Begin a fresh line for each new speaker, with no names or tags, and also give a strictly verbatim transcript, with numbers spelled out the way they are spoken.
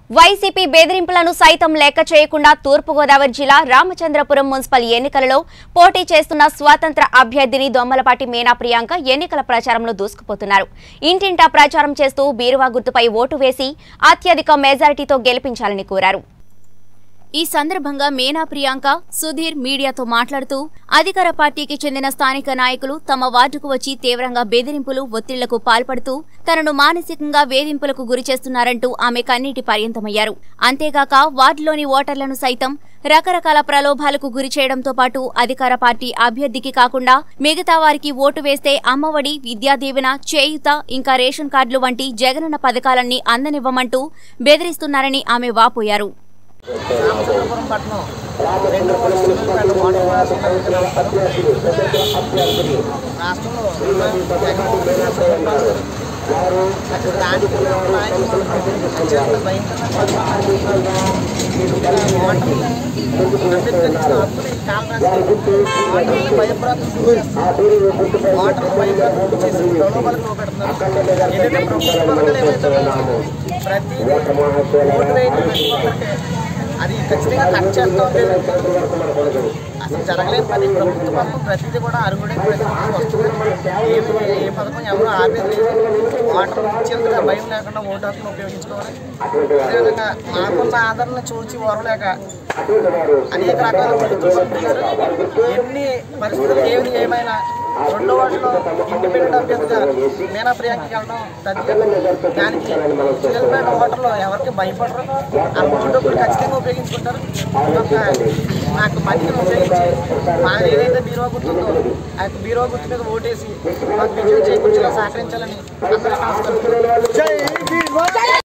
YCP బెదిరింపులను సైతం లెక్క చేయకుండా తూర్పుగోదావరి జిల్లా రామచంద్రపురం మున్సిపల్ ఎన్నికలలో పోటీ చేస్తున్న స్వతంత్ర అభ్యర్థిని దొమ్మలపాటి మీనా ప్రియాంక ఎన్నికల ప్రచారంలో దూసుకుపోతున్నారు. ఇంటింటా ప్రచారం చేస్తూ బీరువా గుర్తుపై ఓటు వేసి అత్యధిక మెజారిటీతో గెలిపించాలని కోరారు. ఈ సందర్భంగా మీనా ప్రియాంక సుధీర్ మీడియాతో మాట్లాడుతూ అధికార పార్టీకి చెందిన స్థానిక నాయకులు తమ వార్డుకు వచ్చి తీవ్రంగా బెదిరింపులు ఒత్తిళ్లకు పాల్పడుతూ తనను మానసికంగా వేధింపులకు గురిచేస్తున్నారంటూ ఆమె కన్నీటి పర్యంతమయ్యారు. అంతేగాక వార్డులోని ఓటర్లను సైతం రకరకాల ప్రలోభాలకు గురి చేయడంతో పాటు అధికార పార్టీ అభ్యర్థికి కాకుండా మిగతా వారికి ఓటు వేస్తే అమ్మఒడి, విద్యాదీవెన, చేయూత, ఇంకా రేషన్ కార్డులు వంటి జగనన్న పథకాలన్నీ అందనివ్వమంటూ బెదిరిస్తున్నారని ఆమె వాపోయారు.
రామచంద్రపురం పట్టణం రెండు రాష్ట్రంలో అత్యంత భయంకరంగా భయప్రాంతం వాటర్ భయప్రాంతం చేసి ప్రలోభాలకు లోపెడుతున్నారు. ఏదైతే ప్రభుత్వ పథకాలు ఏవైతే ప్రతి ఓటు వేయడం అది ఖచ్చితంగా కట్ చేస్తాం అసలు జరగలేదు. పని ప్రభుత్వ పథకం ప్రతిదీ కూడా అరుగుడే వస్తుంది. ఏమి ఏ పథకం ఎవరు ఆపేది ఓటర్ ఇచ్చేందుకు భయం లేకుండా ఓటు హక్కును ఉపయోగించుకోవాలి. అదేవిధంగా నాకున్న ఆదరణ చూసి ఓరలేక అనేక రకాల ప్రభుత్వం ఎన్ని పరిస్థితులు ఏమి ఏమైనా రెండో వాటిలో ఇండిపెండెంట్ అభ్యర్థిగా మీనా ప్రియాంకకి వెళ్ళడం తదితర దానికి చిల్లపేట ఓటర్లు ఎవరికి భయపడరు. ఆ ఓటు కూడా ఖచ్చితంగా ఉపయోగించుకుంటారు. నాకు మట్టిని ఉపయోగించి మాకు ఏదైతే బీరువా గుర్తుందో ఆ యొక్క బీరువా గుర్తు మీద ఓటేసి మాకు విజయం చేకూర్చేలా సహకరించాలని అందరూ నమస్కారం.